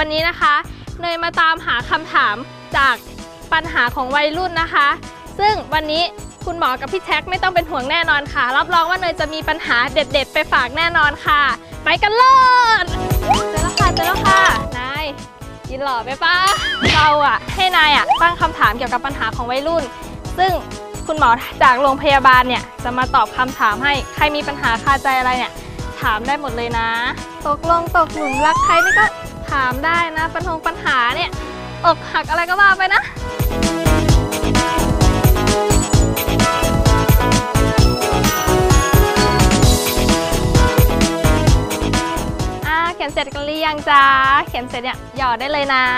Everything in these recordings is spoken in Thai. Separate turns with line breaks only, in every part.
วันนี้นะคะเนยมาตามหาคำถามจากปัญหาของวัยรุ่นนะคะซึ่งวันนี้คุณหมอกับพี่แท็กไม่ต้องเป็นห่วงแน่นอนค่ะรับรองว่าเนยจะมีปัญหาเด็ดๆไปฝากแน่นอนค่ะไปกันเลยเจอแล้วค่ะนายยินหล่อไปปะเราให้นายตั้งคำถามเกี่ยวกับปัญหาของวัยรุ่นซึ่งคุณหมอจากโรงพยาบาลเนี่ยจะมาตอบคำถามให้ใครมีปัญหาคาใจอะไรเนี่ยถามได้หมดเลยนะตกหลุมรักใครนี่ก็ถามได้นะปัญหาเนี่ยอกหักอะไรก็ว่าไปนะเขียนเสร็จกันหรือยังจ๊ะเขียนเสร็จเนี่ยหยอดได้เลยนะ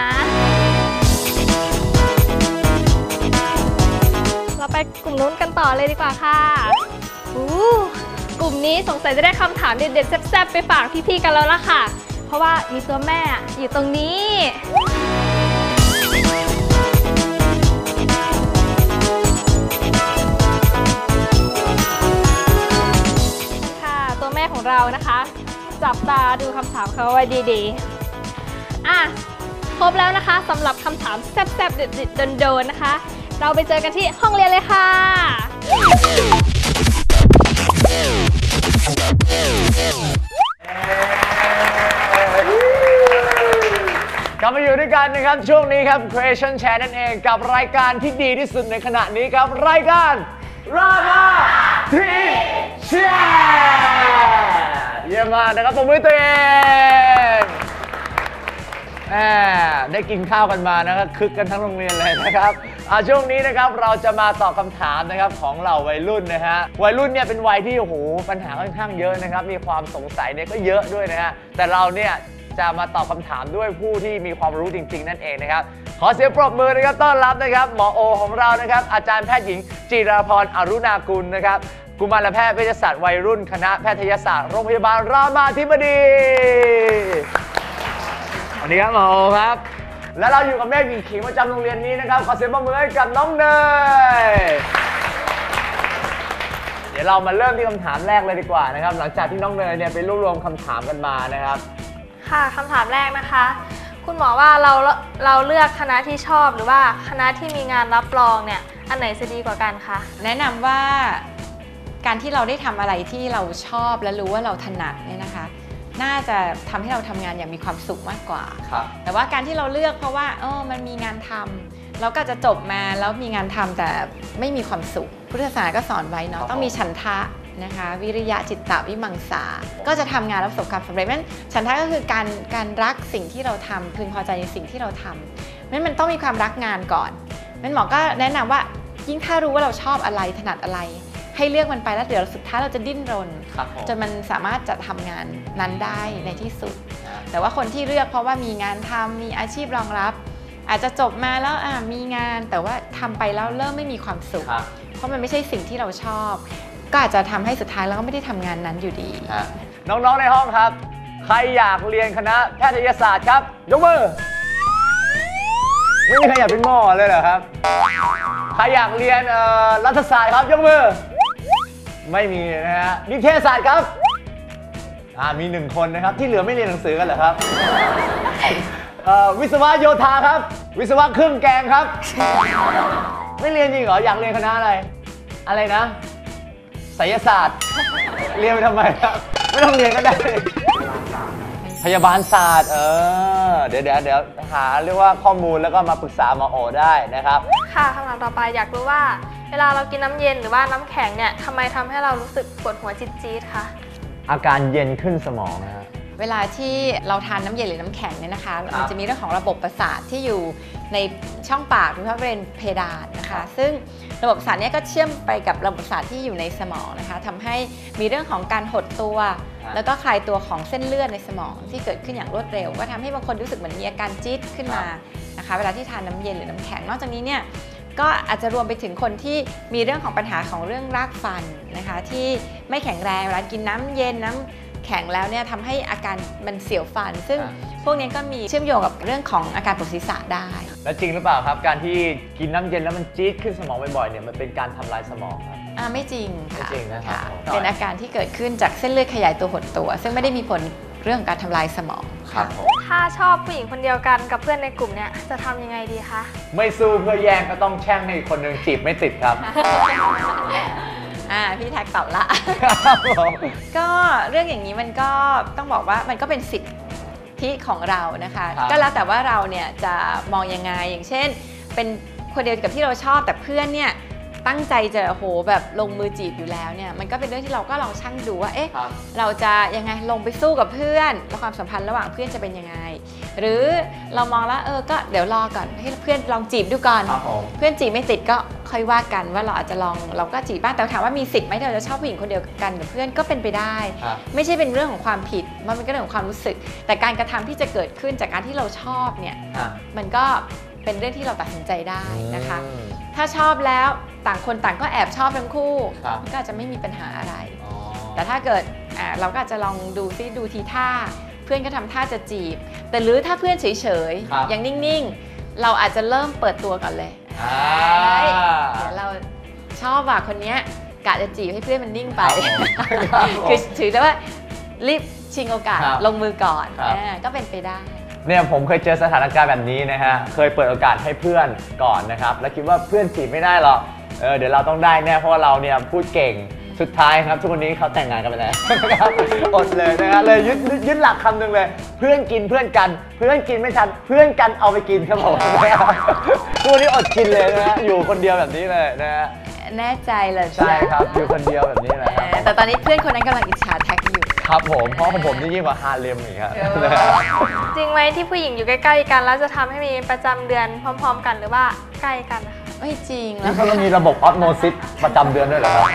เราไปกลุ่มนู้นกันต่อเลยดีกว่าค่ะกลุ่มนี้สงสัยจะได้คำถามเด็ดๆแซ่บๆไปฝากพี่ๆกันแล้วล่ะค่ะเพราะว่ามีตัวแม่อยู่ตรงนี้ค่ะตัวแม่ของเรานะคะจับตาดูคำถามเขาไว้ดีๆครบแล้วนะคะสำหรับคำถามแซ่บๆเด็ดๆโดนๆนะคะเราไปเจอกันที่ห้องเรียนเลยค่ะ
กลับมาอยู่ด้วยกันนะครับช่วงนี้ครับ Creation Share นั่นเองกับรายการที่ดีที่สุดในขณะนี้ครับรายการรามาทีแชร์เยี่ยมมากนะครับปรบมือตัวเองได้กินข้าวกันมานะครับคึกกันทั้งโรงเรียนเลยนะครับช่วงนี้นะครับเราจะมาตอบคำถามนะครับของเหล่าวัยรุ่นนะฮะวัยรุ่นเนี่ยเป็นวัยที่โอ้โหปัญหาค่อนข้างเยอะนะครับมีความสงสัยเนี่ยก็เยอะด้วยนะฮะแต่เราเนี่ยจะมาตอบคำถามด้วยผู้ที่มีความรู้จริงๆนั่นเองนะครับขอเสียงปรบมือนะครับต้อนรับนะครับหมอโอของเรานะครับอาจารย์แพทย์หญิงจิราพรอรุณากุลนะครับกุมารแพทย์เวชศาสตร์วัยรุ่นคณะแพทยศาสตร์โรงพยาบาลรามาธิบดีสวัสดีครับหมอโอครับและเราอยู่กับแม่หญิงขิงประจำโรงเรียนนี้นะครับขอเสียงปรบมือให้กับน้องเนยเดี๋ยวเรามาเริ่มที่คำถามแรกเลยดีกว่านะครับหลังจากที่น้องเนยเนี่ยไปรวบรวมคำถามกันมานะครับ
ค่ะคำถามแรกนะคะคุณหมอว่าเราเลือกคณะที่ชอบหรือว่าคณะที่มีงานรับรองเนี่ยอันไหนจะดีกว่ากันคะ
แนะนำว่าการที่เราได้ทำอะไรที่เราชอบและรู้ว่าเราถนัดเนี่ยนะคะน่าจะทำให้เราทำงานอย่างมีความสุขมากกว่าแต่ว่าการที่เราเลือกเพราะว่ามันมีงานทำเราก็จะจบมาแล้วมีงานทำแต่ไม่มีความสุขพุทธศาสนาก็สอนไว้เนาะต้องมีฉันทะนะคะวิริยะจิตตวิมังสาก็จะทำงานแล้วประสบความสำเร็จนั้นฉันทะก็คือการรักสิ่งที่เราทำพึงพอใจในสิ่งที่เราทำนั้นมันต้องมีความรักงานก่อนนั้นหมอก็แนะนำว่ายิ่งถ้ารู้ว่าเราชอบอะไรถนัดอะไรให้เลือกมันไปแล้วเดี๋ยวสุดท้ายเราจะดิ้นรนจนมันสามารถจะทำงานนั้นได้ในที่สุดแต่ว่าคนที่เลือกเพราะว่ามีงานทำมีอาชีพรองรับอาจจะจบมาแล้วมีงานแต่ว่าทำไปแล้วเริ่มไม่มีความสุขเพราะมันไม่ใช่สิ่งที่เราชอบก็อาจจะทำให้สุดท้ายเราก็ไม่ได้ทำงานนั้นอยู่ดี
น้องๆในห้องครับใครอยากเรียนคณะแพทยศาสตร์ครับยกมือไม่มีใครอยากเป็นหมอเลยเหรอครับใครอยากเรียนรัฐศาสตร์ครับยกมือไม่มีนะฮะนิเทศศาสตร์ครับมี1คนนะครับที่เหลือไม่เรียนหนังสือกันเหรอครับวิศวะโยธาครับวิศวะเครื่องแกงครับไม่เรียนจริงเหรออยากเรียนคณะอะไรนะไสยศาสตร์เรียนไปทำไมครับไม่ต้องเรียนก็ได้พยาบาลศาสตร์เดี๋ยวหาเรียกว่าข้อมูลแล้วก็มาปรึกษาหมอโอได้นะครับ
ค่ะคำถามต่อไปอยากรู้ว่าเวลาเรากินน้ำเย็นหรือว่าน้ำแข็งเนี่ยทำไมทำให้เรารู้สึกปวดหัวจี๊ดๆคะ
อาการเย็นขึ้นสมองนะฮะ
เวลาที่เราทานน้ำเย็นหรือน้ำแข็งเนี่ยนะคะมันจะมีเรื่องของระบบประสาทที่อยู่ในช่องปากหรือว่าบริเวณเพดานนะคะซึ่งระบบประสาทนี้ก็เชื่อมไปกับระบบประสาทที่อยู่ในสมองนะคะทำให้มีเรื่องของการหดตัวแล้วก็คลายตัวของเส้นเลือดในสมองที่เกิดขึ้นอย่างรวดเร็วก็ทำให้บางคนรู้สึกเหมือนมีอาการจี๊ดขึ้นมานะคะเวลาที่ทานน้ำเย็นหรือน้ำแข็งนอกจากนี้เนี่ยก็อาจจะรวมไปถึงคนที่มีเรื่องของปัญหาของเรื่องรากฟันนะคะที่ไม่แข็งแรงเวลากินน้ำเย็นน้ำแข็งแล้วเนี่ยทำให้อาการมันเสียวฟันซึ่งพวกนี้ก็มีเชื่อมโยงกับเรื่องของอาการปวดศีรษะได้
แล้วจริงหรือเปล่าครับการที่กินน้ำเย็นแล้วมันจี๊ดขึ้นสมองบ่อยๆเนี่ยมันเป็นการทำลายสมองครับ
ไม่จริงค่ะ
ไม่จริงนะครับ
เป็นอาการที่เกิดขึ้นจากเส้นเลือดขยายตัวหดตัวซึ่งไม่ได้มีผลเรื่องของการทำลายสมอง
ครับผม
ถ้าชอบผู้หญิงคนเดียวกันกับเพื่อนในกลุ่มเนี่ยจะทำยังไงดีคะ
ไม่สู้เพื่อแย่งก็ต้องแช่งให้อีกคนหนึ่งจีบไม่ติดครับ
พี่แท็กตอบละ
ครับผม
ก็เรื่องอย่างนี้มันก็ต้องบอกว่ามันก็เป็นสิทธิของเรานะคะ
ครับ
ก็แล้วแต่ว่าเราเนี่ยจะมองยังไงอย่างเช่น เป็นคนเดียวกับที่เราชอบแต่เพื่อนเนี่ยตั้งใจจะโอ้โหแบบลงมือจีบอยู่แล้วเนี่ยมันก็เป็นเรื่องที่เราก็ลองชั่งดูว่าเอ๊ะ
ครับ
เราจะยังไงลงไปสู้กับเพื่อนแล้วความสัมพันธ์ระหว่างเพื่อนจะเป็นยังไงหรือเรามองแล้วก็เดี๋ยวรอก่อนให้เพื่อนลองจีบดูก่อน
ครับผม
เพื่อนจีบไม่ติดก็ค่อยว่ากันว่าเราอาจจะลองเราก็จีบบ้างแต่ถามว่ามีสิทธิ์ไหมที่เราจะชอบผู้หญิงคนเดียวกันกับเพื่อนก็เป็นไปได้
ครับ
ไม่ใช่เป็นเรื่องของความผิดมันเป็นเรื่องของความรู้สึก แต่การกระทำที่จะเกิดขึ้นจากการที่เราชอบเนี่ย
อ่ะ
มันก็เป็นเรื่องที่เราตัดสินใจได้นะคะ
อืม
ถ้าชอบแล้วต่างคนต่างก็แอบชอบทั้งคู่
ครับ
มันก็อาจจะไม่มีปัญหาอะไร
อ๋อ
แต่ถ้าเกิดเราก็อาจจะลองดูซิดูทีท่า เพื่อนก็ทำท่าจะจีบ แต่หรือถ้าเพื่อนเฉย
ครับ
ๆยังนิ่งๆ เราอาจจะเริ่มเปิดตัวก่อนเลย
อ่า
เดี๋ยวเราชอบว่ะคนเนี้ยกะจะจีบให้เพื่อนมันนิ่งไป
ครับผม
คือถือได้ว่ารีบชิงโอกาส
ครับ
ลงมือก่อน
ครับ
ก็เป็นไปได้
เนี่ยผมเคยเจอสถานการณ์แบบนี้นะฮะ เคยเปิดโอกาสให้เพื่อนก่อนนะครับ แล้วคิดว่าเพื่อนจีบไม่ได้หรอกเดี๋ยวเราต้องได้แน่เพราะว่าเราเนี่ยพูดเก่ง สุดท้ายครับทุกวันนี้เขาแต่งงานกันไปแล้วนะครับอดเลยนะฮะเลยยึดหลักคำหนึ่งเลย เพื่อนกินเพื่อนกัน เพื่อนกินไม่ทัน เพื่อนกันเอาไปกินครับผมทุกวันนี้อดกินเลยนะฮะ อยู่คนเดียวแบบนี้เลยนะฮะ
แน่ใจเลย
ใช่ครับ อยู่คนเดียวแบบนี้แหละครับ
แต่ตอนนี้เพื่อนคนนั้นกำลังอิจฉาแท็กอยู่
ครับผม เพราะของผมนี่ยิ่งกว่าฮาเลมอีกครับ
จริงไหมที่ผู้หญิงอยู่ใกล้ๆกันแล้วจะทำให้มีประจำเดือนพร้อมๆกันหรือว่าใกล้กันนะคะ
ไม่จริง
นี่
แล้ว
เขาต้องมีระบบออสโมซิสประจำเดือนด้วยเหรอครับ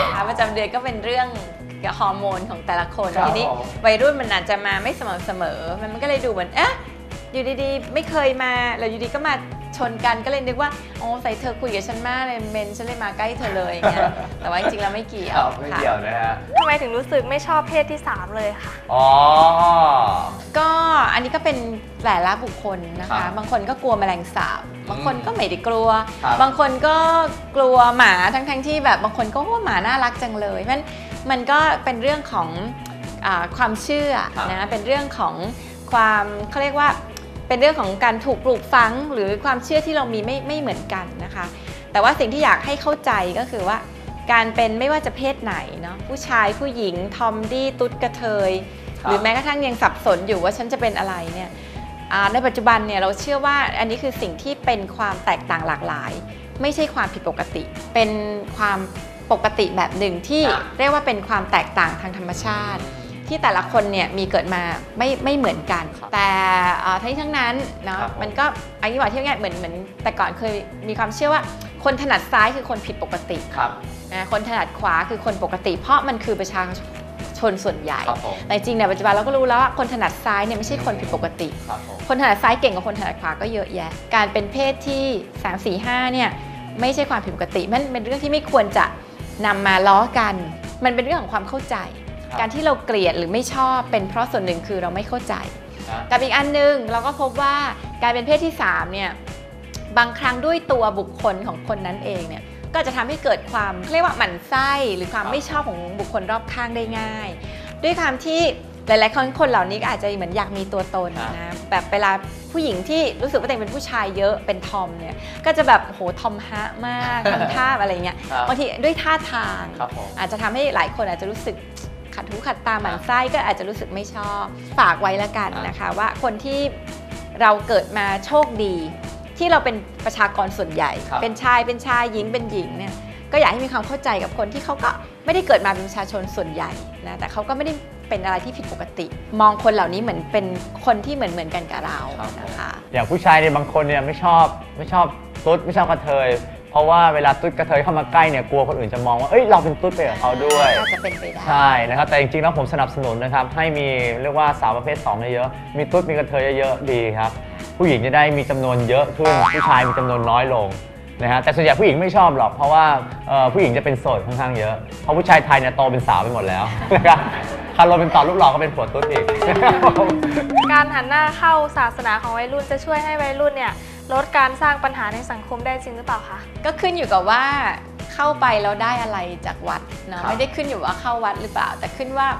ประจำเดือนก็เป็นเรื่องเกี่ยวกับฮอร์โมนของแต่ละคน
ครับ
ทีนี้
ผม
วัยรุ่นมันอาจจะมาไม่สม่ำเสมอมันก็เลยดูเหมือนอยู่ดีๆไม่เคยมาแล้วอยู่ดีก็มาชนกันก็เลยนึกว่าใส่เธอคุยกับฉันมากเลยเมนฉันเลยมาใกล้เธอเลยอย่างเงี้ยแต่ว่าจริงๆแล้วไม่เกี่ยว
ไม่
ค่ะ
เกี่ยวนะฮะ
ทำไมถึงรู้สึกไม่ชอบเพศที่ 3 เลยค่ะ
อ๋อ
ก็อันนี้ก็เป็นแต่ละบุคคลนะ
ครั
คะ
บ
บางคนก็กลัวแมลงสาบบางคนก็ไม่ได้กลัว
ครับ
บางคนก็กลัวหมาทั้งที่แบบบางคนก็ว่าหมาน่ารักจังเลยเพราะฉะนั้นมันก็เป็นเรื่องของความเชื่อ
ครับ
นะเป็นเรื่องของความเขาเรียกว่าเป็นเรื่องของการถูกปลูกฝังหรือความเชื่อที่เรามีไม่เหมือนกันนะคะ แต่ว่าสิ่งที่อยากให้เข้าใจก็คือว่าการเป็นไม่ว่าจะเพศไหนเนาะผู้ชายผู้หญิงทอมดี้ตุ๊ดกระเทย
ครับ
หรือแม้กระทั่งยังสับสนอยู่ว่าฉันจะเป็นอะไรเนี่ยในปัจจุบันเนี่ยเราเชื่อว่าอันนี้คือสิ่งที่เป็นความแตกต่างหลากหลาย ไม่ใช่ความผิดปกติ เป็นความปกติแบบหนึ่งที่
ครับ
เรียกว่าเป็นความแตกต่างทางธรรมชาติ ที่แต่ละคนเนี่ยมีเกิดมาไม่เหมือนกัน
ครับ
แต่ทั้งนี้ทั้งนั้นเนาะ
ครับผม
มันก็อันนี้บอกที่ง่ายเหมือนแต่ก่อนเคยมีความเชื่อว่าคนถนัดซ้ายคือคนผิดปกติ
ครับ
คนถนัดขวาคือคนปกติ เพราะมันคือประชาชนส่วนใหญ่
ครับผม
แต่จริงๆในปัจจุบันเราก็รู้แล้วว่าคนถนัดซ้ายเนี่ยไม่ใช่คนผิดปกติ
ครับผม
คนถนัดซ้ายเก่งกว่าคนถนัดขวาก็เยอะแยะ การเป็นเพศที่ 3 4 5เนี่ยไม่ใช่ความผิดปกติมันเป็นเรื่องที่ไม่ควรจะนำมาล้อกัน มันเป็นเรื่องของความเข้าใจ
ครับ
การที่เราเกลียดหรือไม่ชอบเป็นเพราะส่วนหนึ่งคือเราไม่เข้าใจ
ครับ
กับอีกอันหนึงเราก็พบว่าการเป็นเพศที่3เนี่ยบางครั้งด้วยตัวบุคคลของคนนั้นเองเนี่ยก็จะทำให้เกิดความเรียกว่าหมั่นไส้หรือความไม่ชอบของบุคคลรอบข้างได้ง่าย ด้วยความที่หลายๆคนเหล่านี้ก็อาจจะเหมือนอยากมีตัวตนนะแบบเวลาผู้หญิงที่รู้สึกว่าตัวเองเป็นผู้ชายเยอะเป็นทอมเนี่ยก็จะแบบโหทอมฮะมากทำท่าอะไรเงี้ย
ครับ
บางทีด้วยท่าทาง
ครับผม
อาจจะทำให้หลายคนอาจจะรู้สึกขัดหูขัดตาหมั่นไส้ก็อาจจะรู้สึกไม่ชอบฝากไว้ละกันนะคะว่าคนที่เราเกิดมาโชคดี ที่เราเป็นประชากรส่วนใหญ่
ครับ
เป็นชายหญิงเป็นหญิงเนี่ยก็อยากให้มีความเข้าใจกับคนที่เขาก็ไม่ได้เกิดมาเป็นประชาชนส่วนใหญ่นะแต่เขาก็ไม่ได้เป็นอะไรที่ผิดปกติ มองคนเหล่านี้เหมือนเป็นคนที่เหมือนกันกับเรานะคะ
อย่างผู้ชายเนี่ยบางคนเนี่ยไม่ชอบตุ๊ดไม่ชอบกระเทย เพราะว่าเวลาตุ๊ดกระเทยเข้ามาใกล้เนี่ยกลัวคนอื่นจะมองว่าเอ้ยเราเป็นตุ๊ดไปกับเขาด้วย
อาจจะเป็นไปได้
ใช่นะครับแต่จริงๆแล้วผมสนับสนุนนะครับให้มีเรียกว่าสาวประเภท2เยอะๆมีตุ๊ดมีกระเทยเยอะๆดีครับผู้หญิงจะได้มีจำนวนเยอะขึ้นผู้ชายมีจำนวนน้อยลงนะฮะแต่ส่วนใหญ่ผู้หญิงไม่ชอบหรอกเพราะว่าผู้หญิงจะเป็นโสดค่อนข้างเยอะเพราะผู้ชายไทยเนี่ยโตเป็นสาวไปหมดแล้วนะครับคาร์โลเป็นต่อรูปหล่อก็เป็นผัวตุ๊ดอีก
การหันหน้าเข้าศาสนาของวัยรุ่นจะช่วยให้วัยรุ่นเนี่ยลดการสร้างปัญหาในสังคมได้จริงหรือเปล่าคะ
ก็ขึ้นอยู่กับว่าเข้าไปแล้วได้อะไรจากวัดเนาะ
ครับ
ไม่ได้ขึ้นอยู่ว่าเข้าวัดหรือเปล่า แต่ขึ้นว่า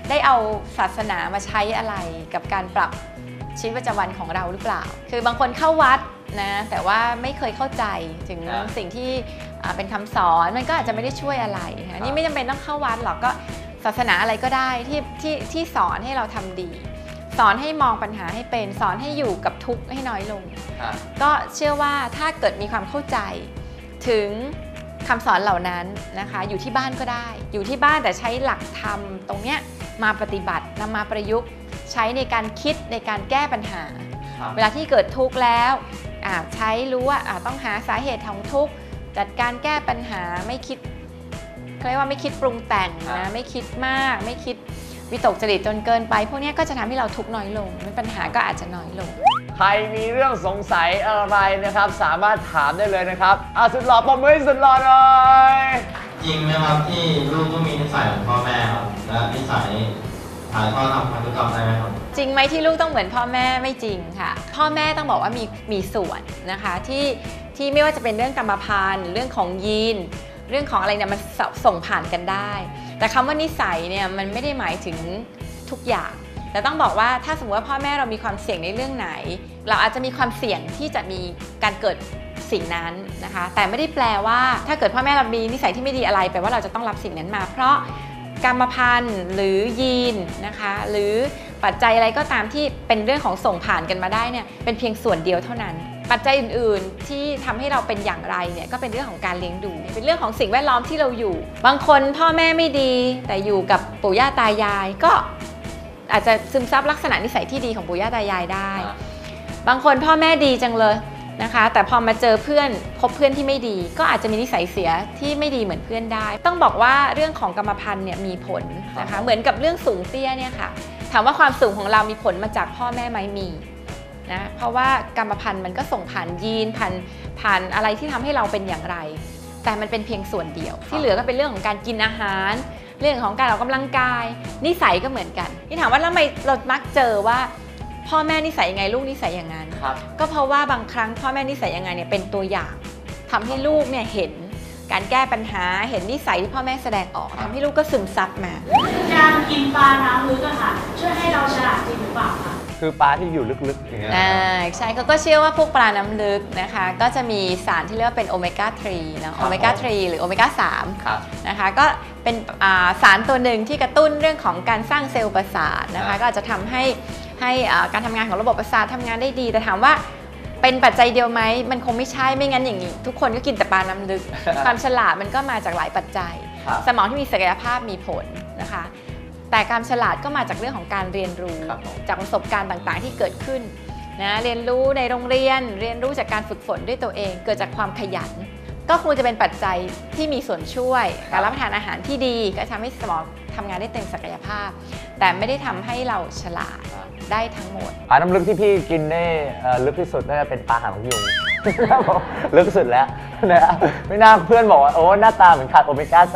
ได้เอาศาสนามาใช้อะไรกับการปรับชีวิตประจำวันของเราหรือเปล่าคือบางคนเข้าวัดนะแต่ว่าไม่เคยเข้าใจถึงสิ่งที่เป็นคำสอนมันก็อาจจะไม่ได้ช่วยอะไรนะนี่ไม่จำเป็นต้องเข้าวัดหรอกก็ศาสนาอะไรก็ได้ที่สอนให้เราทำดีสอนให้มองปัญหาให้เป็นสอนให้อยู่กับทุกข์ให้น้อยลงก็เชื่อว่าถ้าเกิดมีความเข้าใจถึงคำสอนเหล่านั้นนะคะอยู่ที่บ้านก็ได้อยู่ที่บ้านแต่ใช้หลักธรรมตรงเนี้ยมาปฏิบัตินำมาประยุกต์ใช้ในการคิดในการแก้ปัญหาเวลาที่เกิดทุกข์แล้วใช้รู้ว่าต้องหาสาเหตุของทุกข์จัดการแก้ปัญหาไม่คิดเรียกว่าไม่คิดปรุงแต่งนะไม่คิดมากไม่คิดวิตกจริตจนเกินไปพวกนี้ก็จะทำให้เราทุกข์น้อยลงปัญหาก็อาจจะน้อยลง
ใครมีเรื่องสงสัยอะไรนะครับสามารถถามได้เลยนะครับสุดหล่อปมมือสุดหล่อหน่อย
จริงไหมครับที่ลูกต้องมีนิสัยของพ่อแม่ครับและนิสัยถ่ายทอดทางพันธุกรรมได้ไหมครับ
จริงไหมที่ลูกต้องเหมือนพ่อแม่ไม่จริงค่ะพ่อแม่ต้องบอกว่ามีส่วนนะคะที่ไม่ว่าจะเป็นเรื่องกรรมพันธุ์เรื่องของยีนเรื่องของอะไรเนี่ยมันส่งผ่านกันได้แต่คำว่านิสัยเนี่ยมันไม่ได้หมายถึงทุกอย่างแต่ต้องบอกว่าถ้าสมมติว่าพ่อแม่เรามีความเสี่ยงในเรื่องไหนเราอาจจะมีความเสี่ยงที่จะมีการเกิดสิ่งนั้นนะคะแต่ไม่ได้แปลว่าถ้าเกิดพ่อแม่เรามีนิสัยที่ไม่ดีอะไรแปลว่าเราจะต้องรับสิ่งนั้นมาเพราะกรรมพันธุ์หรือยีนนะคะหรือปัจจัยอะไรก็ตามที่เป็นเรื่องของส่งผ่านกันมาได้เนี่ยเป็นเพียงส่วนเดียวเท่านั้นปัจจัยอื่นๆที่ทำให้เราเป็นอย่างไรเนี่ยก็เป็นเรื่องของการเลี้ยงดูเป็นเรื่องของสิ่งแวดล้อมที่เราอยู่บางคนพ่อแม่ไม่ดีแต่อยู่กับปู่ย่าตายายก็อาจจะซึมซับลักษณะนิสัยที่ดีของปู่ย่าตายายได้บางคนพ่อแม่ดีจังเลยนะคะแต่พอมาเจอเพื่อนพบเพื่อนที่ไม่ดีก็อาจจะมีนิสัยเสียที่ไม่ดีเหมือนเพื่อนได้ต้องบอกว่าเรื่องของกรรมพันธุ์เนี่ยมีผลนะคะเหมือนกับเรื่องสูงเตี้ยเนี่ยค่ะถามว่าความสูงของเรามีผลมาจากพ่อแม่ไหมมีนะเพราะว่ากรรมพันธุ์มันก็ส่งผ่านยีนผ่านอะไรที่ทำให้เราเป็นอย่างไรแต่มันเป็นเพียงส่วนเดียวที่เหลือก็เป็นเรื่องของการกินอาหารเรื่องของการออกกำลังกายนิสัยก็เหมือนกันที่ถามว่าแล้วทำไมเรามักเจอว่าพ่อแม่นิสัยยังไงลูกนิสัยอย่างนั้นก็เพราะว่าบางครั้งพ่อแม่นิสัยยังไงเนี่ยเป็นตัวอย่างทำให้ลูกเนี่ยเห็นการแก้ปัญหาเห็นนิสัยที่พ่อแม่แสดงออกทำให้ลูกก็ซึมซับมา
การกินปลาน้ำลึกอะค่ะช่วยให้เราฉลาดจริงหรือเปล่าคะ
คือปลาที่อยู่ลึกๆอย่างเงี้ย
ใช่เขาก็เชื่อว่าพวกปลาน้ำลึกนะคะก็จะมีสารที่เรียกว่าเป็นโอเมก้า 3 นะโอเมก้า 3 หรือโอเมก้า 3นะคะก็เป็นสารตัวหนึ่งที่กระตุ้นเรื่องของการสร้างเซลล์ประสาทนะคะก็อาจจะทำให้การทำงานของระบบประสาททำงานได้ดีแต่ถามว่าเป็นปัจจัยเดียวไหมมันคงไม่ใช่ไม่งั้นอย่างนี้ทุกคนก็กินแต่ปลาน้ำลึก ความฉลาดมันก็มาจากหลายปัจจัยสมองที่มีศักยภาพมีผลนะคะแต่การฉลาดก็มาจากเรื่องของการเรียนรู้จากประสบการณ์ต่างๆที่เกิดขึ้นนะเรียนรู้ในโรงเรียนเรียนรู้จากการฝึกฝนด้วยตัวเองเกิดจากความขยันก็คงจะเป็นปัจจัยที่มีส่วนช่วยการรับประทานอาหารที่ดีก็ทำให้สมองทำงานได้เต็มศักยภาพแต่ไม่ได้ทำให้เราฉลาดได้ทั้งหมด
ปลาน้ำลึกที่พี่กินได้ลึกที่สุดน่าจะเป็นปลาหางนกยุงลึกสุดแล้วนะไม่น่าเพื่อนบอกว่าโอ้หน้าตาเหมือนขาดโอเมก้า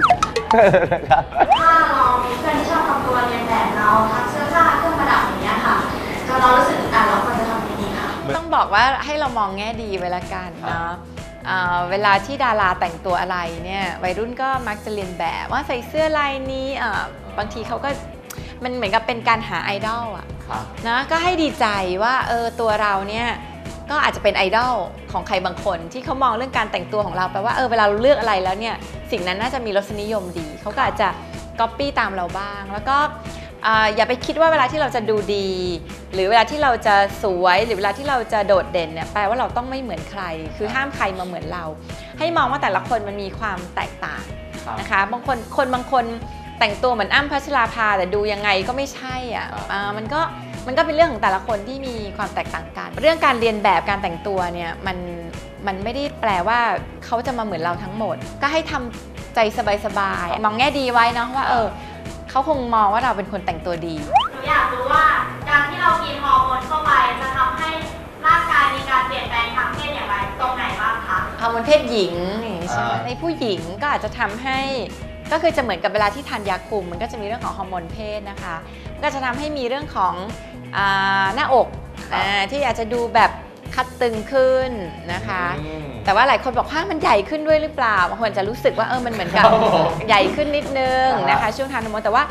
3
ถ้าเรามีเพื่อนที่ชอบทำตัวเรียนแบบเราทักเสื้อผ้าเครื่องประดับอย่างเงี้ยค่ะจนเรารู้สึกเราควรจะทำยังไงคะ
ต้องบอกว่าให้เรามองแง่ดีไว้ละกันเนาะเวลาที่ดาราแต่งตัวอะไรเนี่ยวัยรุ่นก็มักจะเรียนแบบว่าใส่เสื้อลายนี้บางทีเขาก็มันเหมือนกับเป็นการหาไอดอลอะนะก็ให้ดีใจว่าตัวเราเนี่ยก็อาจจะเป็นไอดอลของใครบางคนที่เขามองเรื่องการแต่งตัวของเราแปลว่าเวลาเราเลือกอะไรแล้วเนี่ยสิ่งนั้นน่าจะมีรสนิยมดีเขาก็อาจจะก๊อปปี้ตามเราบ้างแล้วก็อย่าไปคิดว่าเวลาที่เราจะดูดีหรือเวลาที่เราจะสวยหรือเวลาที่เราจะโดดเด่นเนี่ยแปลว่าเราต้องไม่เหมือนใครคือห้ามใครมาเหมือนเราให้มองว่าแต่ละคนมันมีความแตกต่างนะคะบางคนแต่งตัวเหมือนอ้ำพัชราภาแต่ดูยังไงก็ไม่ใช่อ่ะมันก็เป็นเรื่องของแต่ละคนที่มีความแตกต่างกันเรื่องการเรียนแบบการแต่งตัวเนี่ยมันไม่ได้แปลว่าเขาจะมาเหมือนเราทั้งหมดก็ให้ทำใจสบายๆมองแง่ดีไว้เนาะว่าเขาคงมองว่าเราเป็นคนแต่งตัวดี
อยากรู้ว่าการที่เรากินฮอร์โมนเข้าไปจะทำให้ร่างกายมีการเปลี่ยนแปลงทางเพศอย่างไรตรงไหนบ้างคะ
ฮอร์โมนเพศหญิงใช่ไหมในผู้หญิงก็อาจจะทำให้ก็คือจะเหมือนกับเวลาที่ทานยาคุมมันก็จะมีเรื่องของฮอร์โมนเพศนะคะก็จะทำให้มีเรื่องของหน้าอกที่อาจจะดูแบบคัดตึงขึ้นนะคะแต่ว่าหลายคนบอกว่ามันใหญ่ขึ้นด้วยหรือเปล่าบางคนจะรู้สึกว่ามันเหมือนกับใหญ่ขึ้นนิดนึงนะคะช่วงทานฮอร์โมนแต่ว่า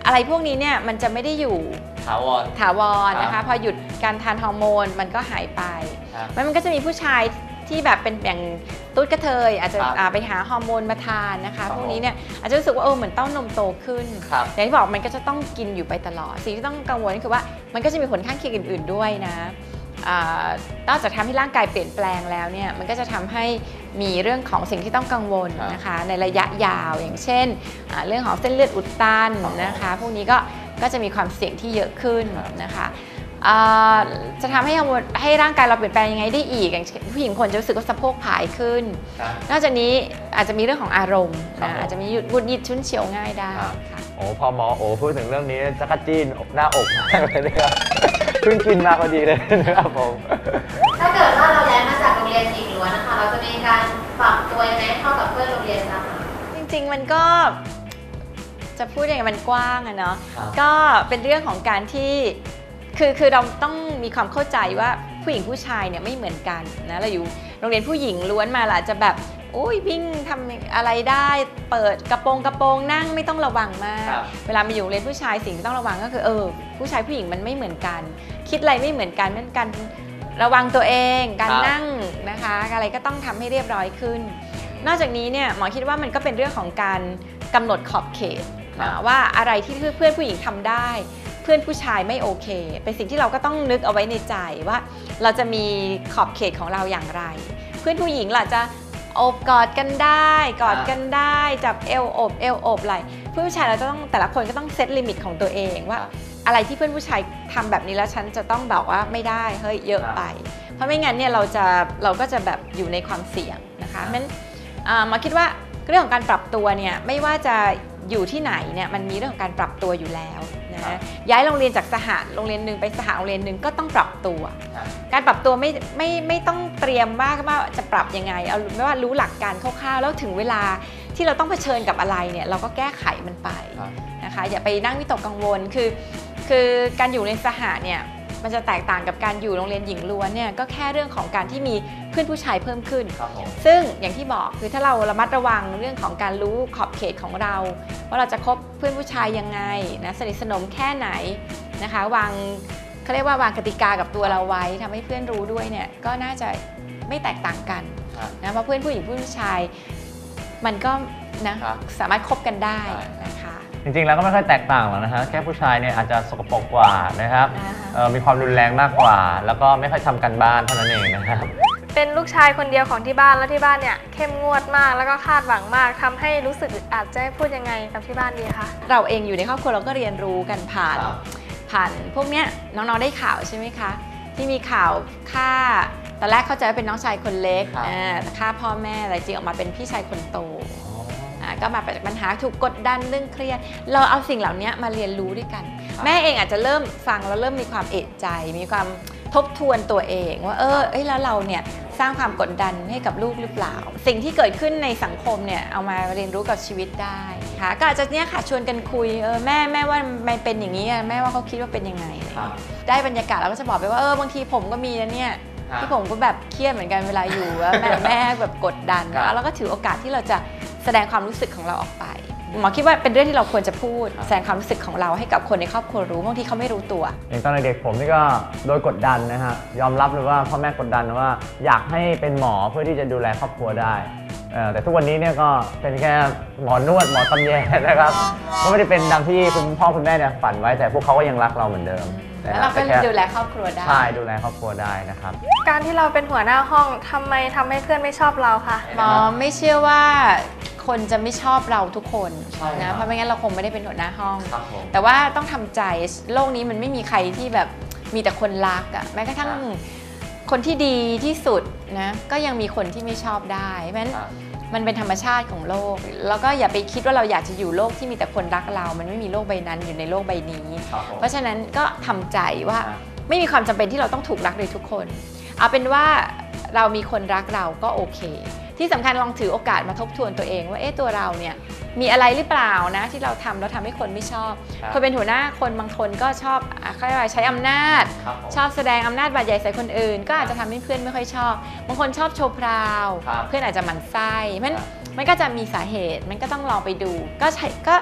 อะไรพวกนี้เนี่ยมันจะไม่ได้อยู่ถาวรนะคะพอหยุดการทานฮอร์โมนมันก็หายไปมันก็จะมีผู้ชายที่แบบเป็นอย่างตุ๊ดกระเทยอาจจะไปหาฮอร์โมนมาทานนะคะพวกนี้เนี่ยอาจจะรู้สึกว่าเหมือนเต้านมโตขึ้นอย่างที่บอกมันก็จะต้องกินอยู่ไปตลอดสิ่งที่ต้องกังวลก็คือว่ามันก็จะมีผลข้างเคียงอื่นๆด้วยนะนอกจากทำให้ร่างกายเปลี่ยนแปลงแล้วเนี่ยมันก็จะทำให้มีเรื่องของสิ่งที่ต้องกังวลนะคะในระยะยาวอย่างเช่นเรื่องของเส้นเลือดอุดตันนะคะพวกนี้ก็จะมีความเสี่ยงที่เยอะขึ้นนะคะจะทำให้ร่างกายเราเปลี่ยนแปลงยังไงได้อีกอย่างผู้หญิงคนจะรู้สึกว่าสะโพกผายขึ้นนอกจากนี้อาจจะมีเรื่องของอารมณ์อาจจะมีหงุดหงิดฉุนเฉียวง่ายได้ค่ะ
โอ้พอหมอโอ้พูดถึงเรื่องนี้จักรจี้หน้าอกมากเลยนะครับเพิ่งกินมาพอดีเลยนะครับผม
ถ้าเกิดว่าเราย้ายมาจากโรงเรียนหญิงล้วนนะคะเราจะมีการปรับตัวยังไงเข้ากับเพื่อนโรงเรียนนะคะ
จริงๆมันก็จะพูดยังไงมันกว้างอะเนาะก็เป็นเรื่องของการที่คือเราต้องมีความเข้าใจว่าผู้หญิงผู้ชายเนี่ยไม่เหมือนกันนะเราอยู่โรงเรียนผู้หญิงล้วนมาล่ะจะแบบวิ่งทำอะไรได้เปิดกระโปรงนั่งไม่ต้องระวังมากเวลามาอยู่โรงเรียนผู้ชายสิ่งที่ต้องระวังก็คือผู้ชายผู้หญิงมันไม่เหมือนกันคิดอะไรไม่เหมือนกันเหมือนกันระวังตัวเองการนั่งนะคะอะไรก็ต้องทำให้เรียบร้อยขึ้นนอกจากนี้เนี่ยหมอคิดว่ามันก็เป็นเรื่องของการกำหนดขอบเขตนะว่าอะไรที่เพื่อนผู้หญิงทำได้เพื่อนผู้ชายไม่โอเคเป็นสิ่งที่เราก็ต้องนึกเอาไว้ในใจว่าเราจะมีขอบเขตของเราอย่างไรเพื่อนผู้หญิงล่ะจะโอบกอดกันได้จับเอวอบไหล่เพื่อนผู้ชายเราจะต้องแต่ละคนก็ต้องเซตลิมิตของตัวเองว่าอะไรที่เพื่อนผู้ชายทำแบบนี้แล้วฉันจะต้องบอกว่าไม่ได้เฮ้ยเยอะไปเพราะไม่งั้นเนี่ยเราก็จะแบบอยู่ในความเสี่ยงนะคะเพราะฉะนั้นมาคิดว่าเรื่องของการปรับตัวเนี่ยไม่ว่าจะอยู่ที่ไหนเนี่ยมันมีเรื่องของการปรับตัวอยู่แล้วนะย้ายโรงเรียนจากสหโรงเรียนหนึ่งไปสหโรงเรียนหนึ่งก็ต้องปรับตัวการปรับตัวไม่ต้องเตรียมมากว่าจะปรับยังไงเอาไม่ว่ารู้หลักการคร่าวๆแล้วถึงเวลาที่เราต้องเผชิญกับอะไรเนี่ยเราก็แก้ไขมันไปนะคะอย่าไปนั่งวิตกกังวลคือการอยู่ในสหเนี่ยมันจะแตกต่างกับการอยู่โรงเรียนหญิงล้วนเนี่ยก็แค่เรื่องของการที่มีเพื่อนผู้ชายเพิ่มขึ้นซึ่งอย่างที่บอกคือถ้าเราระมัดระวังเรื่องของการรู้ขอบเขตของเราว่าเราจะคบเพื่อนผู้ชายยังไงนะสนิทสนมแค่ไหนนะคะเขาเรียกว่าวางกติกากับตัวเราไว้ทำให้เพื่อนรู้ด้วยเนี่ยก็น่าจะไม่แตกต่างกันนะเพราะเพื่อนผู้หญิงเพื่อนผู้ชายมันก็นะสามารถคบกันได้นะคะ
จริงๆแล้วก็ไม่ค่อยแตกต่างหรอกนะฮะแค่ผู้ชายเนี่ยอาจจะสกปรกกว่านะครับมีความรุนแรงมากกว่าแล้วก็ไม่ค่อยทำกันบ้านเท่านั้นเองนะครับ
เป็นลูกชายคนเดียวของที่บ้านแล้วที่บ้านเนี่ยเข้มงวดมากแล้วก็คาดหวังมากทำให้รู้สึกอึดอัดจะให้พูดยังไงกับที่บ้านดีคะ
เราเองอยู่ในครอบครัวเราก็เรียนรู้กันผ่านพวกเนี้ยน้องๆได้ข่าวใช่ไหมคะที่มีข่าวฆ่าตอนแรกเข้าใจว่าเป็นน้องชายคนเล็กฆ่าพ่อแม่แต่จริงออกมาเป็นพี่ชายคนโตก็มาจากปัญหาถูกกดดันเรื่องเครียดเราเอาสิ่งเหล่านี้มาเรียนรู้ด้วยกันแม่เองอาจจะเริ่มฟังแล้วเริ่มมีความเอะใจมีความทบทวนตัวเองว่าแล้วเราเนี่ยสร้างความกดดันให้กับลูกหรือเปล่าสิ่งที่เกิดขึ้นในสังคมเนี่ยเอามาเรียนรู้กับชีวิตได้ค่ะก็อาจจะเนี่ยค่ะชวนกันคุยแม่ว่ามันเป็นอย่างนี้แม่ว่าเขาคิดว่าเป็นยังไงได้บรรยากาศเราก็จะบอกไปว่าบางทีผมก็มีนะเนี่ยที่ผมก็แบบเครียดเหมือนกันเวลาอยู่แม่แบบกดดันแล้วก็ถือโอกาสที่เราจะแสดงความรู้สึกของเราออกไปหมอคิดว่าเป็นเรื่องที่เราควรจะพูดแสดงความรู้สึกของเราให้กับคนในครอบครัวรู้บางทีเขาไม่รู้ตัว
อย่างตอนเด็กผมนี่ก็โดยกดดันนะฮะยอมรับเลยว่าพ่อแม่กดดันว่าอยากให้เป็นหมอเพื่อที่จะดูแลครอบครัวได้แต่ทุกวันนี้เนี่ยก็เป็นแค่หมอนวดหมอตำแยนะครับก็ไม่ได้เป็นดังที่คุณพ่อคุณแม่เนี่ยฝันไว้แต่พวกเขาก็ยังรักเราเหมือนเดิม
แล้วเราก็ดูแลครอบครัวได้
ใช่ดูแลครอบครัวได้นะครับ
การที่เราเป็นหัวหน้าห้องทำให้เพื่อนไม่ชอบเราคะ
หมอไม่เชื่อว่าคนจะไม่ชอบเราทุกคนนะเพราะไม่งั้นเราคงไม่ได้เป็นหัวหน้าห้องแต่ว่าต้องทำใจโลกนี้มันไม่มีใครที่แบบมีแต่คนรักอะแม้กระทั่งคนที่ดีที่สุดนะก็ยังมีคนที่ไม่ชอบได้เพราะฉะนั้นมันเป็นธรรมชาติของโลกแล้วก็อย่าไปคิดว่าเราอยากจะอยู่โลกที่มีแต่คนรักเรามันไม่มีโลกใบนั้นอยู่ในโลกใบนี้เพราะฉะนั้นก็ทำใจว่าไม่มีความจำเป็นที่เราต้องถูกรักโดยทุกคนเอาเป็นว่าเรามีคนรักเราก็โอเคที่สำคัญลองถือโอกาสมาทบทวนตัวเองว่าตัวเราเนี่ยมีอะไรหรือเปล่านะที่เราทำแล้วทำให้คนไม่ชอบคนเป็นหัวหน้าคนบางคนก็ชอบใช้อำนาจชอบแสดงอำนาจบาดใหญ่ใส่คนอื่นก็อาจจะทำให้เพื่อนไม่ค่อยชอบบางคนชอบโชว์พราวเพื่อนอาจจะหมั่นไส้มันก็จะมีสาเหตุมันก็ต้องลองไปดูก็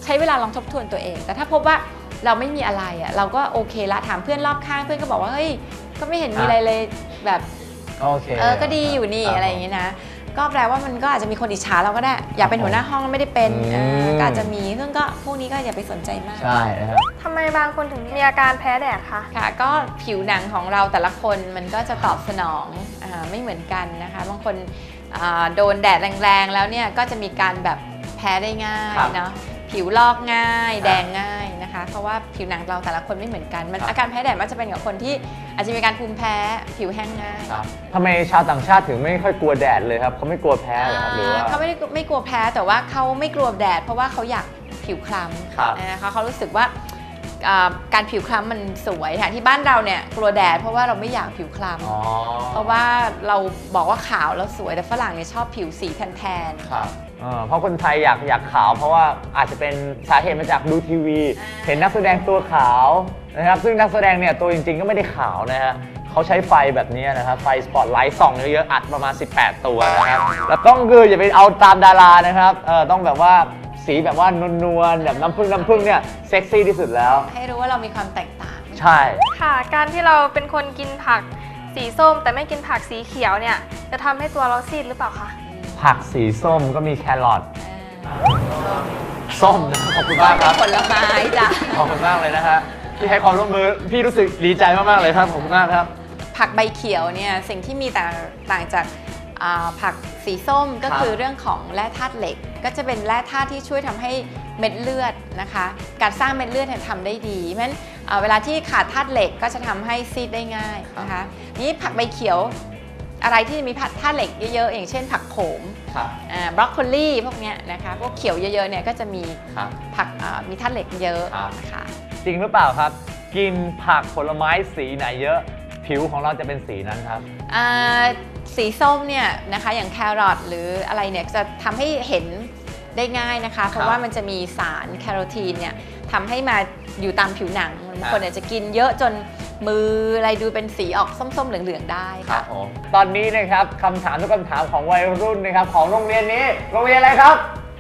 ใช้เวลาลองทบทวนตัวเอง แต่ถ้าพบว่าเราไม่มีอะไรอ่ะเราก็โอเคละถามเพื่อนรอบข้างเพื่อนก็บอกว่าเฮ้ยก็ไม่เห็นมีอะไรเลยแบบ
โอเค
ก็ดีอยู่นี่อะไรอย่างงี้นะก็แปลว่ามันก็อาจจะมีคนอิจฉาเราก็ได้อยากเป็นหัวหน้าห้องแล้วไม่ได้เป็นก็อาจจะมีซึ่งก็พวกนี้ก็อย่าไปสนใจมาก
ใช่นะครับ
ทำไมบางคนถึงมีอาการแพ้แดดคะ
ค่ะก็ผิวหนังของเราแต่ละคนมันก็จะตอบสนองไม่เหมือนกันนะคะบางคนโดนแดดแรงๆแล้วเนี่ยก็จะมีการแบบแพ้ได้ง่ายเนาะผิวลอกง่ายแดงง่ายนะคะเพราะว่าผิวหนังเราแต่ละคนไม่เหมือนกันมันอาการแพ้แดดมันจะเป็นกับคนที่อาจจะมีการภูมิแพ้ผิวแห้งง่าย
ทำไมชาวต่างชาติถึงไม่ค่อยกลัวแดดเลยครับเขาไม่กลัวแพ้เหรอครับหรือว่า
เขาไม่กลัวแพ้แต่ว่าเขาไม่กลัวแดดเพราะว่าเขาอยากผิวคล้ำนะคะเขารู้สึกว่าการผิวคล้ำมันสวยค่ะที่บ้านเราเนี่ยกลัวแดดเพราะว่าเราไม่อยากผิวคล้ำเพราะว่าเราบอกว่าขาวแล้วสวยแต่ฝรั่งเนี่ยชอบผิวสีแทน
เพราะคนไทยอยากขาวเพราะว่าอาจจะเป็นสาเหตุมาจากดูทีวีเห็นนักแสดงตัวขาวนะครับซึ่งนักแสดงเนี่ยตัวจริงๆก็ไม่ได้ขาวนะฮะเขาใช้ไฟแบบนี้นะครับไฟสปอตไลท์ส่องเยอะๆอัดประมาณ18ตัวนะครับแล้วต้องคืออย่าไปเอาตามดารานะครับต้องแบบว่าสีแบบว่านวลๆแบบน้ำผึ้งเนี่ยเซ็กซี่ที่สุดแล้ว
ให้รู้ว่าเรามีความแตกต่าง
ใช่
ค่ะการที่เราเป็นคนกินผักสีส้มแต่ไม่กินผักสีเขียวเนี่ยจะทำให้ตัวเราซีดหรือเปล่าคะ
ผักสีส้มก็มีแครอทส้มขอบคุณมากครับ
ผลไม้จ้ะ
ขอบคุณมากเลยนะฮะที่ให้ความร่วมมือพี่รู้สึกดีใจมากๆเลยครับขอบคุณมากครับ
ผักใบเขียวเนี่ยสิ่งที่มีต่างจากผักสีส้มก็คือเรื่องของแร่ธาตุเหล็กก็จะเป็นแร่ธาตุที่ช่วยทำให้เม็ดเลือดนะคะการสร้างเม็ดเลือดทำได้ดีเพราะฉะนั้นเวลาที่ขาดธาตุเหล็กก็จะทำให้ซีดได้ง่ายนะคะนี้ผักใบเขียวอะไรที่มีธาตุเหล็กเยอะๆอย่างเช่นผักโขมบรอกโคลีพวกนี้นะคะพวกเขียวเยอะๆเนี่ยก็จะมีผักมีธาตุเหล็กเยอะนะคะ
จริงหรือเปล่าครับกินผักผลไม้สีไหนเยอะผิวของเราจะเป็นสีนั้นครับ
สีส้มเนี่ยนะคะอย่างแครอทหรืออะไรเนี่ยจะทำให้เห็นได้ง่ายนะคะเพราะว่ามันจะมีสารแคโรทีนเนี่ยทำให้มาอยู่ตามผิวหนังบางคนอาจจะกินเยอะจนมืออะไรดูเป็นสีออกส้มๆเหลืองๆได้ค่ะ
ตอนนี้นะครับคำถามทุกคำถามของวัยรุ่นนะครับของโรงเรียนนี้โรงเรียนอะไรครับ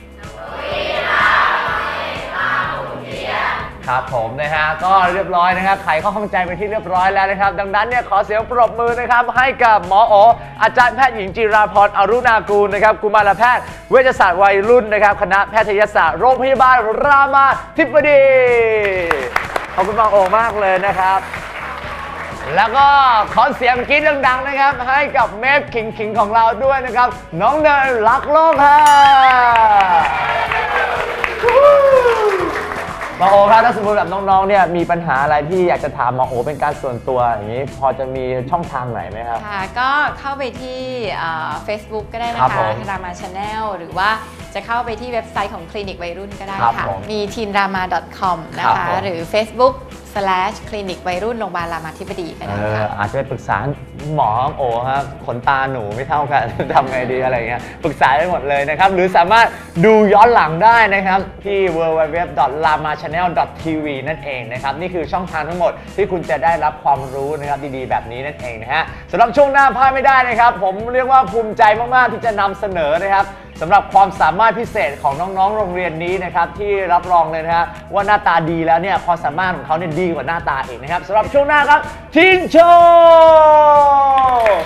ครับผมนะฮะก็เรียบร้อยนะครับไขข้อข้องใจไปที่เรียบร้อยแล้วนะครับดังนั้นเนี่ยขอเสียงปรบมือนะครับให้กับหมอโออาจารย์แพทย์หญิงจิราพรอรุณากูลนะครับกุมารแพทย์เวชศาสตร์วัยรุ่นนะครับคณะแพทยศาสตร์โรงพยาบาลรามาธิบดีขอบคุณหมอโอมากเลยนะครับแล้วก็ขอเสียงกรี๊ดดังๆนะครับให้กับเมฟขิงของเราด้วยนะครับน้องเนยรักโลกค่ะหมอโอครับถ้าสมมติแบบน้องๆเนี่ยมีปัญหาอะไรที่อยากจะถามหมอโอเป็นการส่วนตัวอย่างนี้พอจะมีช่องทางไหนไหมครับ
ค่ะก็เข้าไปที่ Facebook ก็ได้นะคะรามา Channel หรือว่าจะเข้าไปที่เว็บไซต์ของคลินิกวัยรุ่นก็ได้ค่ะมี teenrama.com นะคะหรือ Facebookคลินิกวัยรุ่นโรงพยาบาลรามาธิบดีก็ได้ค่ะ
อาจจะไปปรึกษาหมอโอครับขนตาหนูไม่เท่ากันทำไงดีอะไรเงี้ยปรึกษาได้หมดเลยนะครับหรือสามารถดูย้อนหลังได้นะครับที่ www.ramachannel.tv นั่นเองนะครับนี่คือช่องทางทั้งหมดที่คุณจะได้รับความรู้นะครับดีๆแบบนี้นั่นเองนะฮะสำหรับช่วงหน้าพลาดไม่ได้นะครับผมเรียกว่าภูมิใจมากๆที่จะนำเสนอนะครับสำหรับความสามารถพิเศษของน้องๆโรงเรียนนี้นะครับที่รับรองเลยนะฮะว่าหน้าตาดีแล้วเนี่ยความสามารถของเขาเนี่ยดีกว่าหน้าตาอีกนะครับสำหรับช่วงหน้าครับทีนโชว์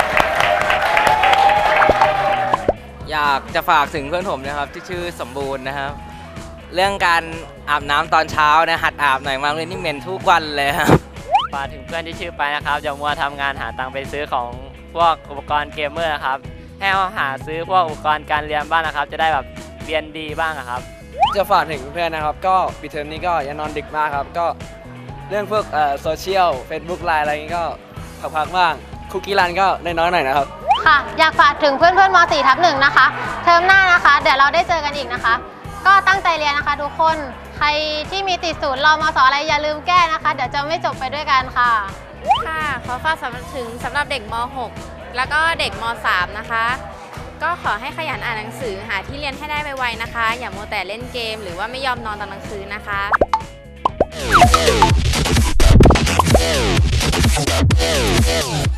อยากจะฝากถึงเพื่อนผมนะครับที่ชื่อสมบูรณ์นะครับเรื่องการอาบน้ำตอนเช้านะหัดอาบหน่อยมาเลยนี่เหม็นทุกวันเลยครับ
ฝากถึงเพื่อนที่ชื่อไปนะครับอย่ามัวทำงานหาตังค์ไปซื้อของพวกอุปกรณ์เกมเมอร์ครับให้เราหาซื้อพวกอุปกรณ์การเรียนบ้างนะครับจะได้แบบเรียนดีบ้างครับ
จะฝากถึงเพื่อนนะครับก็ปิดเทอมนี้ก็อย่านอนดึกมากครับก็เรื่องพวกโซเชียล Facebook ไลน์อะไรนี้ก็พักบ้างคุกกี้รันก็น้อยๆหน่อยนะครับ
ค่ะอยากฝากถึงเพื่อนๆม.4/1 นะคะเทอมหน้านะคะเดี๋ยวเราได้เจอกันอีกนะคะก็ตั้งใจเรียนนะคะทุกคนใครที่มีติดศูนย์รอมส.อะไรอย่าลืมแก้นะคะเดี๋ยวจะไม่จบไปด้วยกันค่ะ
ค่ะขอฝากถึงสำหรับเด็กม.6 แล้วก็เด็กม.3 นะคะก็ขอให้ขยันอ่านหนังสือหาที่เรียนให้ได้ไวๆนะคะอย่ามัวแต่เล่นเกมหรือว่าไม่ยอมนอนตอนกลางคืนนะคะ